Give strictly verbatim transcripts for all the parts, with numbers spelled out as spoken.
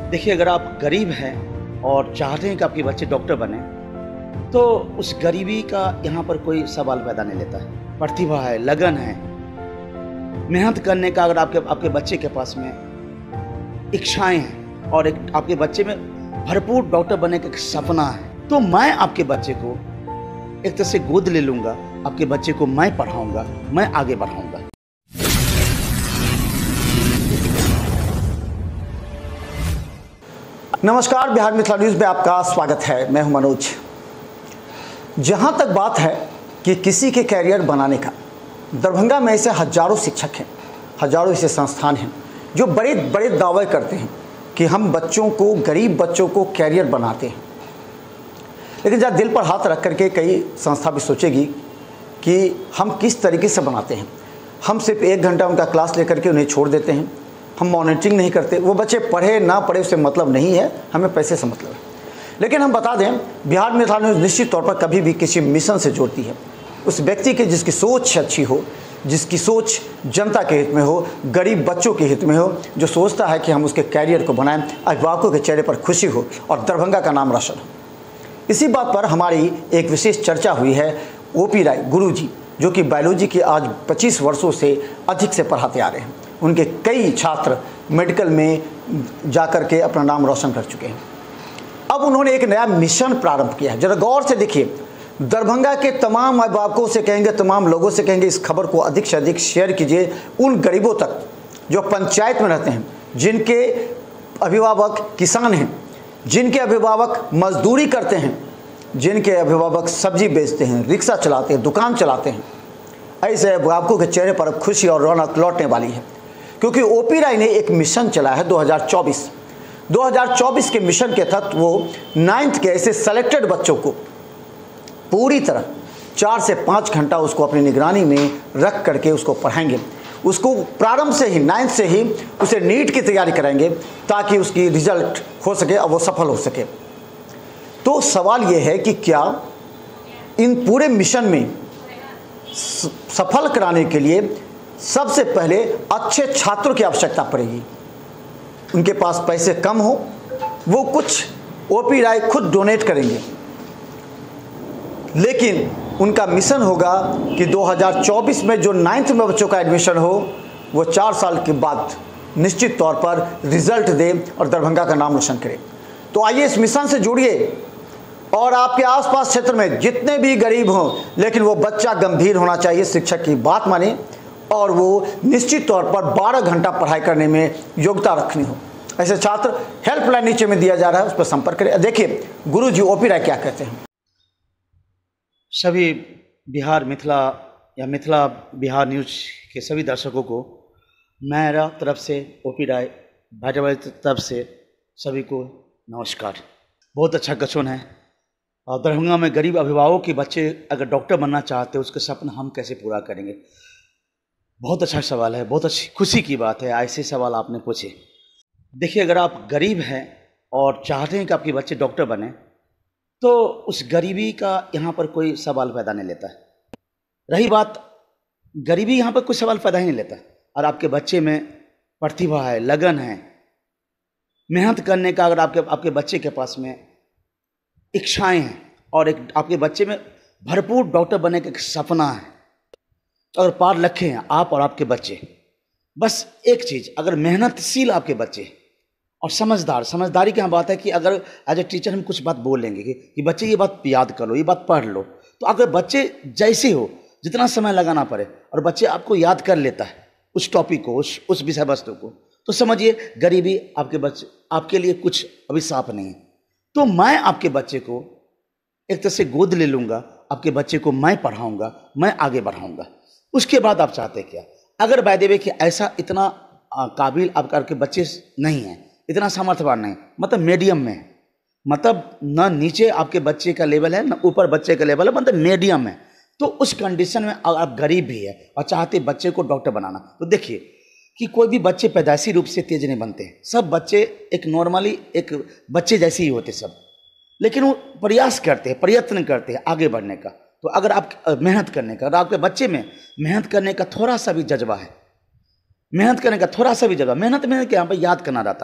देखिए, अगर आप गरीब हैं और चाहते हैं कि आपके बच्चे डॉक्टर बने, तो उस गरीबी का यहाँ पर कोई सवाल पैदा नहीं लेता है। प्रतिभा है, लगन है, मेहनत करने का अगर आपके आपके बच्चे के पास में इच्छाएं हैं और एक आपके बच्चे में भरपूर डॉक्टर बनने का एक सपना है, तो मैं आपके बच्चे को एक तरह से गोद ले लूँगा, आपके बच्चे को मैं पढ़ाऊँगा, मैं आगे बढ़ाऊँगा। नमस्कार, बिहार मिथिला न्यूज़ में आपका स्वागत है। मैं हूं मनोज। जहां तक बात है कि किसी के कैरियर बनाने का, दरभंगा में ऐसे हजारों शिक्षक हैं, हजारों ऐसे संस्थान हैं जो बड़े बड़े दावे करते हैं कि हम बच्चों को, गरीब बच्चों को कैरियर बनाते हैं। लेकिन जब दिल पर हाथ रख करके कई संस्था भी सोचेगी कि हम किस तरीके से बनाते हैं। हम सिर्फ एक घंटा उनका क्लास लेकर के उन्हें छोड़ देते हैं, हम मॉनिटरिंग नहीं करते। वो बच्चे पढ़े ना पढ़े उससे मतलब नहीं है, हमें पैसे से मतलब है। लेकिन हम बता दें, बिहार मिथिला न्यूज़ निश्चित तौर पर कभी भी किसी मिशन से जोड़ती है उस व्यक्ति की जिसकी सोच अच्छी हो, जिसकी सोच जनता के हित में हो, गरीब बच्चों के हित में हो, जो सोचता है कि हम उसके कैरियर को बनाएं, अभिभावकों के चेहरे पर खुशी हो और दरभंगा का नाम रोशन हो। इसी बात पर हमारी एक विशेष चर्चा हुई है ओपी राय गुरु जी, जो कि बायोलॉजी के आज पच्चीस वर्षों से अधिक से पढ़ाते आ रहे हैं। उनके कई छात्र मेडिकल में जाकर के अपना नाम रोशन कर चुके हैं। अब उन्होंने एक नया मिशन प्रारंभ किया है। जरा गौर से देखिए, दरभंगा के तमाम अभिभावकों से कहेंगे, तमाम लोगों से कहेंगे, इस खबर को अधिक से अधिक शेयर कीजिए उन गरीबों तक जो पंचायत में रहते हैं, जिनके अभिभावक किसान हैं, जिनके अभिभावक मजदूरी करते हैं, जिनके अभिभावक सब्जी बेचते हैं, रिक्शा चलाते हैं, दुकान चलाते हैं। ऐसे अभिभावकों के चेहरे पर खुशी और रौनक लौटने वाली है, क्योंकि ओपी राय ने एक मिशन चला है दो हज़ार चौबीस दो हज़ार चौबीस के मिशन के तहत वो नाइन्थ के ऐसे सेलेक्टेड बच्चों को पूरी तरह चार से पाँच घंटा उसको अपनी निगरानी में रख करके उसको पढ़ाएंगे। उसको प्रारंभ से ही, नाइन्थ से ही उसे नीट की तैयारी कराएंगे ताकि उसकी रिजल्ट हो सके और वो सफल हो सके। तो सवाल ये है कि क्या इन पूरे मिशन में सफल कराने के लिए सबसे पहले अच्छे छात्रों की आवश्यकता पड़ेगी। उनके पास पैसे कम हो, वो कुछ ओपी राय खुद डोनेट करेंगे, लेकिन उनका मिशन होगा कि दो हज़ार चौबीस में जो नाइन्थ में बच्चों का एडमिशन हो, वो चार साल के बाद निश्चित तौर पर रिजल्ट दे और दरभंगा का नाम रोशन करे। तो आइए इस मिशन से जुड़िए और आपके आसपास क्षेत्र में जितने भी गरीब हों, लेकिन वो बच्चा गंभीर होना चाहिए, शिक्षक की बात माने और वो निश्चित तौर पर बारह घंटा पढ़ाई करने में योग्यता रखनी हो। ऐसे छात्र हेल्पलाइन नीचे में दिया जा रहा है, उस पर संपर्क करें। देखिए गुरु जी ओपी राय क्या कहते हैं। सभी बिहार मिथिला या मिथिला बिहार न्यूज के सभी दर्शकों को मेरा तरफ से, ओपी राय भाजपा की तरफ से सभी को नमस्कार। बहुत अच्छा क्वेश्चन है। और दरभंगा में गरीब अभिभावकों के बच्चे अगर डॉक्टर बनना चाहते हैं, उसका सपना हम कैसे पूरा करेंगे? बहुत अच्छा सवाल है, बहुत अच्छी खुशी की बात है ऐसे सवाल आपने पूछे। देखिए, अगर आप गरीब हैं और चाहते हैं कि आपके बच्चे डॉक्टर बने, तो उस गरीबी का यहाँ पर कोई सवाल पैदा नहीं लेता है। रही बात गरीबी, यहाँ पर कोई सवाल पैदा ही नहीं लेता। और आपके बच्चे में प्रतिभा है, लगन है, मेहनत करने का अगर आपके आपके बच्चे के पास में इच्छाएं हैं और एक आपके बच्चे में भरपूर डॉक्टर बनने का एक सपना है, अगर पार लखे हैं आप और आपके बच्चे, बस एक चीज़, अगर मेहनतशील आपके बच्चे और समझदार, समझदारी की यहाँ बात है कि अगर एज ए टीचर हम कुछ बात बोल लेंगे कि, कि बच्चे ये बात याद कर लो, ये बात पढ़ लो, तो अगर बच्चे जैसे हो, जितना समय लगाना पड़े और बच्चे आपको याद कर लेता है उस टॉपिक को, उस उस विषय वस्तु को, तो समझिए गरीबी आपके बच्चे आपके लिए कुछ अभिशाप नहीं है। तो मैं आपके बच्चे को एक तरह से गोद ले लूँगा, आपके बच्चे को मैं पढ़ाऊँगा, मैं आगे बढ़ाऊँगा। उसके बाद आप चाहते क्या? अगर बाय द वे कि ऐसा इतना काबिल आपके के बच्चे नहीं हैं, इतना सामर्थ्यवान नहीं, मतलब मीडियम में, मतलब ना नीचे आपके बच्चे का लेवल है ना ऊपर बच्चे का लेवल है, मतलब मीडियम है, तो उस कंडीशन में अगर आप गरीब भी है और चाहते बच्चे को डॉक्टर बनाना, तो देखिए कि कोई भी बच्चे पैदाइशी रूप से तेज नहीं बनते हैं। सब बच्चे एक नॉर्मली एक बच्चे जैसे ही होते सब, लेकिन वो प्रयास करते हैं, प्रयत्न करते हैं आगे बढ़ने का। तो अगर आप मेहनत करने का, अगर आपके बच्चे में मेहनत करने का थोड़ा सा भी जज्बा है, मेहनत करने का थोड़ा सा भी जगह, मेहनत में क्या यहाँ पर याद करना रहता,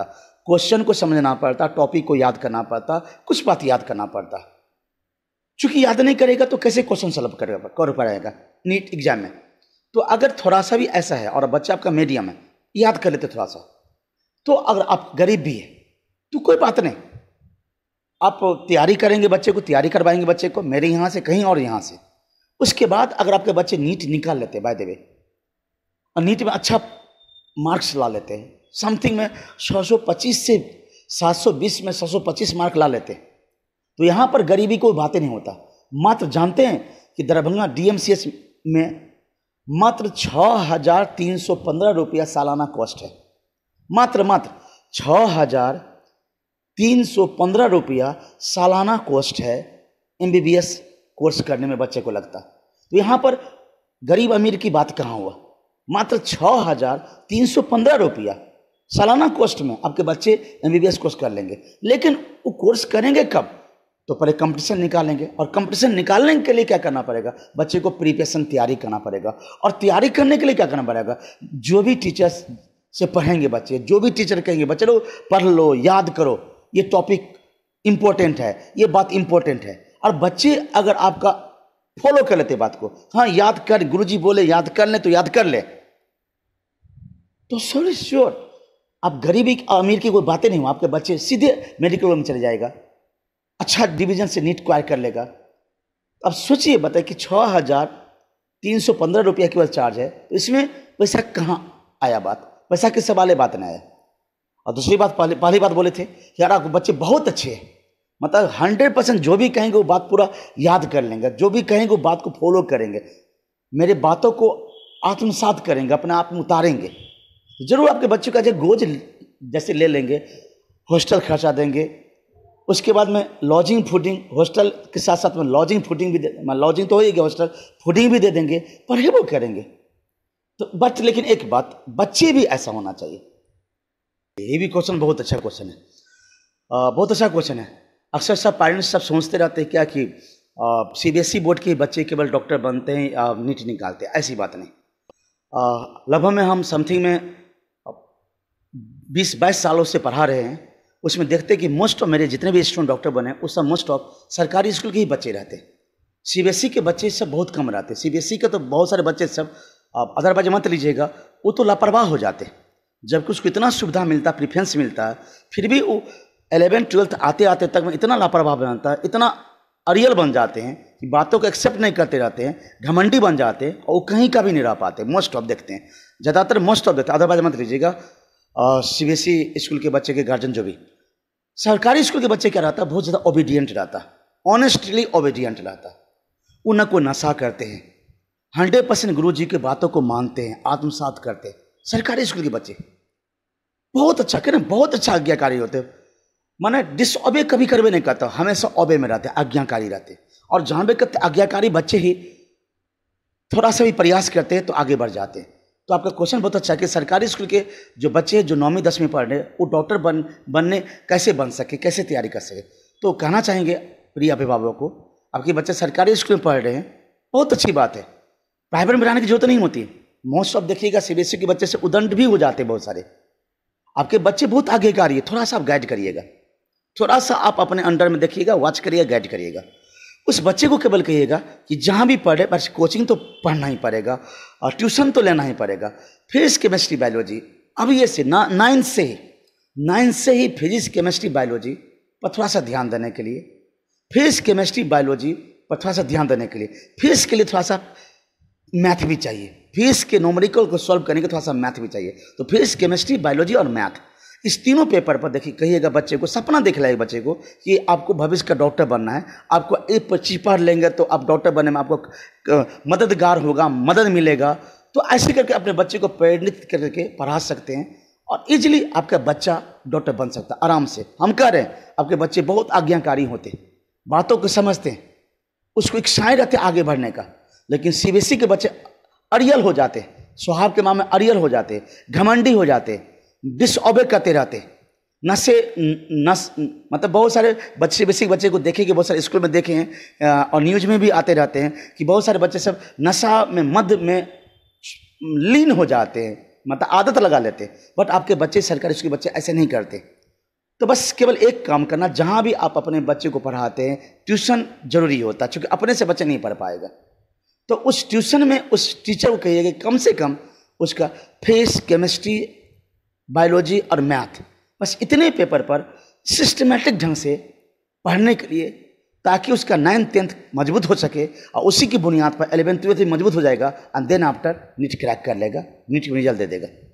क्वेश्चन को समझना पड़ता, टॉपिक को याद करना पड़ता, कुछ बात याद करना पड़ता। चूंकि याद नहीं करेगा तो कैसे क्वेश्चन सॉल्व करेगा कर पाएगा नीट एग्जाम में। तो अगर थोड़ा सा भी ऐसा है और बच्चा आपका मीडियम है, याद कर लेते थोड़ा सा, तो अगर आप गरीब भी है तो कोई बात नहीं, आप तैयारी करेंगे, बच्चे को तैयारी करवाएंगे, बच्चे को मेरे यहाँ से कहीं और यहाँ से। उसके बाद अगर आपके बच्चे नीट निकाल लेते बाय द वे, और नीट में अच्छा मार्क्स ला लेते हैं, समथिंग में छः सौ पच्चीस से सात सौ बीस में छः सौ पच्चीस मार्क ला लेते हैं, तो यहाँ पर गरीबी कोई बातें नहीं होता। मात्र जानते हैं कि दरभंगा डीएमसीएच में मात्र छः हजार तीन सौ पंद्रह रुपया सालाना कॉस्ट है। मात्र मात्र छः हजार तीन सौ पंद्रह रुपया सालाना कॉस्ट है एमबीबीएस कोर्स करने में बच्चे को लगता। तो यहाँ पर गरीब अमीर की बात कहाँ हुआ? मात्र छः हजार तीन सौ पंद्रह रुपया सालाना कॉस्ट में आपके बच्चे एमबीबीएस कोर्स कर लेंगे। लेकिन वो कोर्स करेंगे कब? तो पहले कंपटीशन निकालेंगे, और कंपटीशन निकालने के लिए क्या करना पड़ेगा? बच्चे को प्रिपरेशन तैयारी करना पड़ेगा। और तैयारी करने के लिए क्या करना पड़ेगा? जो भी टीचर्स से पढ़ेंगे बच्चे, जो भी टीचर कहेंगे बच्चे लोग पढ़ लो, याद करो, ये टॉपिक इंपॉर्टेंट है, ये बात इंपॉर्टेंट है। और बच्चे अगर आपका फॉलो कर लेते बात को, हाँ याद कर, गुरुजी बोले याद कर ले तो याद कर ले, तो सॉरी श्योर आप गरीबी अमीर की कोई बातें नहीं हो, आपके बच्चे सीधे मेडिकल में चले जाएगा, अच्छा डिवीजन से नीट क्वायर कर लेगा। अब सोचिए, बताए कि छः हजार तीन सौ पंद्रह रुपया केवल चार्ज है, तो इसमें पैसा कहाँ आया? बात पैसा के सवाल बात नहीं आया। और दूसरी बात, पहले पहली बात बोले थे यार आपके बच्चे बहुत अच्छे हैं, मतलब हंड्रेड परसेंट जो भी कहेंगे वो बात पूरा याद कर लेंगे, जो भी कहेंगे वो बात को फॉलो करेंगे, मेरे बातों को आत्मसात करेंगे, अपने आप में उतारेंगे। जरूर आपके बच्चों का जो गोज जैसे ले लेंगे, हॉस्टल खर्चा देंगे, उसके बाद में लॉजिंग फूडिंग, हॉस्टल के साथ साथ में लॉजिंग फूडिंग भी दे, लॉजिंग तो होगी, हॉस्टल फूडिंग भी दे देंगे, पढ़े वो करेंगे। तो बट लेकिन एक बात, बच्चे भी ऐसा होना चाहिए। ये भी क्वेश्चन बहुत अच्छा क्वेश्चन है, आ, बहुत अच्छा क्वेश्चन है। अक्सर सब पेरेंट्स सब सोचते रहते हैं क्या कि सीबीएसई बोर्ड के बच्चे केवल डॉक्टर बनते हैं या नीट निकालते हैं, ऐसी बात नहीं। लगभग में हम समथिंग में बीस बाईस सालों से पढ़ा रहे हैं, उसमें देखते हैं कि मोस्ट ऑफ मेरे जितने भी स्टूडेंट डॉक्टर बने उस सब मोस्ट ऑफ सरकारी स्कूल के ही बच्चे रहते हैं। सीबीएसई के बच्चे सब बहुत कम रहते हैं। सीबीएसई के तो बहुत सारे बच्चे सब, आप अदरवाइज मत लीजिएगा, वो तो लापरवाह हो जाते हैं। जबकि उसको इतना सुविधा मिलता, प्रिफ्रेंस मिलता है, फिर भी वो एलेवन ट्वेल्थ आते आते तक में इतना लापरवाह बनता है, इतना अरियल बन जाते हैं कि बातों को एक्सेप्ट नहीं करते रहते हैं, घमंडी बन जाते हैं, और वो कहीं का भी नहीं रह पाते। मोस्ट ऑफ देखते हैं, ज़्यादातर मोस्ट ऑफ देखते हैं, अदरवाइज मत लीजिएगा। सीबीएसई स्कूल के बच्चे के गार्जियन जो भी, सरकारी स्कूल के बच्चे क्या रहता है, बहुत ज़्यादा ओबीडियंट रहता है, ऑनेस्टली ओबीडियंट रहता है। वो न कोई नशा करते हैं, हंड्रेड परसेंट गुरु जी की बातों को मानते हैं, आत्मसात करते हैं। सरकारी स्कूल के बच्चे बहुत अच्छा करें, बहुत अच्छा आज्ञाकारी होते हैं, माने डिसऑबे कभी करवे नहीं करता, हमेशा ऑबे में रहते, आज्ञाकारी रहते। और जहाँ भी करते आज्ञाकारी बच्चे ही थोड़ा सा भी प्रयास करते हैं तो आगे बढ़ जाते हैं। तो आपका क्वेश्चन बहुत अच्छा है कि सरकारी स्कूल के जो बच्चे जो नौवीं दसवीं पढ़ रहे हैं वो डॉक्टर बन बनने कैसे बन सके, कैसे तैयारी कर सके। तो कहना चाहेंगे प्रिय अभिभावकों को, आपके बच्चे सरकारी स्कूल में पढ़ रहे हैं, बहुत अच्छी बात है, प्राइवेट में रहने की जरूरत नहीं होती। मोस्ट ऑफ देखिएगा सीबीएसई के बच्चे से उदंड भी हो जाते हैं बहुत सारे। आपके बच्चे बहुत आगेकारी है, थोड़ा सा आप गाइड करिएगा, थोड़ा सा आप अपने अंडर में देखिएगा, वॉच करिएगा, गाइड करिएगा। उस बच्चे को केवल कहिएगा कि जहाँ भी पढ़े बस कोचिंग तो पढ़ना ही पड़ेगा और ट्यूशन तो लेना ही पड़ेगा। फिजिक्स केमिस्ट्री बायोलॉजी अब ये से ना नाइन्थ से ही नाइन्थ से ही फिजिक्स केमिस्ट्री बायोलॉजी पर थोड़ा सा ध्यान देने के लिए, फिजिक्स केमिस्ट्री बायोलॉजी पर थोड़ा सा ध्यान देने के लिए, फिजिक्स के लिए थोड़ा सा मैथ भी चाहिए, फिजिक्स के न्यूमेरिकल को सॉल्व करने के थोड़ा सा मैथ भी चाहिए। तो फिजिक्स केमिस्ट्री बायोलॉजी और मैथ, इस तीनों पेपर पर देखिए कहिएगा बच्चे को, सपना देख लाएगा बच्चे को कि आपको भविष्य का डॉक्टर बनना है। आपको एक पच्चीस पढ़ लेंगे तो आप डॉक्टर बनने में आपको मददगार होगा, मदद मिलेगा। तो ऐसे करके अपने बच्चे को प्रेरित करके पढ़ा सकते हैं और इजीली आपका बच्चा डॉक्टर बन सकता है आराम से। हम कह रहे हैं आपके बच्चे बहुत आज्ञाकारी होते, बातों को समझते हैं, उसको इच्छाएं रहते आगे बढ़ने का। लेकिन सीबीएसई के बच्चे अरियल हो जाते, स्वभाव के मामले में अरियल हो जाते, घमंडी हो जाते, डिसऑबे करते रहते, नशे नस मतलब बहुत सारे बच्चे बेसिक बच्चे को देखेंगे, बहुत सारे स्कूल में देखे हैं और न्यूज में भी आते रहते हैं कि बहुत सारे बच्चे सब नशा में मद में लीन हो जाते हैं, मतलब आदत लगा लेते हैं। बट आपके बच्चे सरकारी स्कूल के बच्चे ऐसे नहीं करते, तो बस केवल एक काम करना, जहाँ भी आप अपने बच्चे को पढ़ाते हैं ट्यूशन जरूरी होता है, क्योंकि अपने से बच्चा नहीं पढ़ पाएगा। तो उस ट्यूशन में उस टीचर को कहिए कि कम से कम उसका फिजिक्स, केमिस्ट्री, बायोलॉजी और मैथ, बस इतने पेपर पर सिस्टमेटिक ढंग से पढ़ने के लिए, ताकि उसका नाइन्थ टेंथ मजबूत हो सके और उसी की बुनियाद पर एलेवेंथ ट्वेल्थ भी मजबूत हो जाएगा, and then after NEET crack कर लेगा, नीट में रिजल्ट दे देगा।